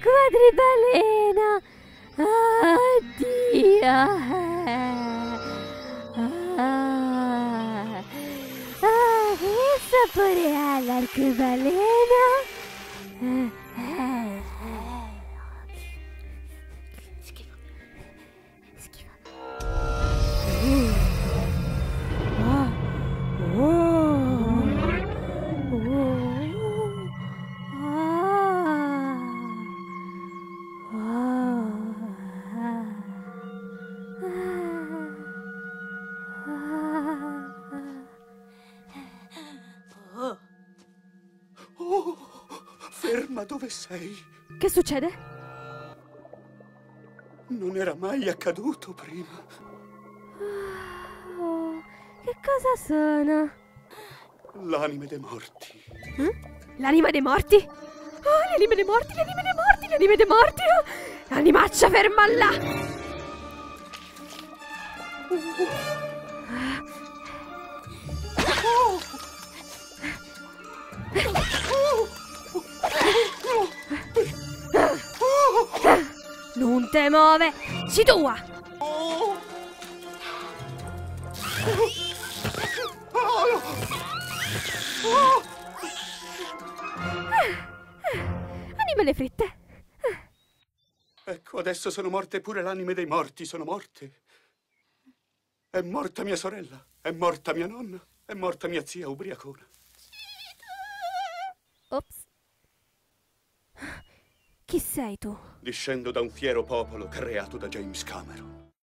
quadribalena. Addio. Che sapore ha l'arcobaleno? Schifo. Schifo. Oh, ferma, dove sei? Che succede? Non era mai accaduto prima. Oh, che cosa sono? L'anime dei morti. L'anima dei morti? Oh, le anime dei morti, le anime dei morti, le anime dei morti! Oh, animaccia, ferma là! Non te muove! Si tua! Animale fritte! Ecco, adesso sono morte pure l'anime dei morti, sono morte. È morta mia sorella, è morta mia nonna, è morta mia zia ubriacona. Ops. Chi sei tu? Discendo da un fiero popolo creato da James Cameron.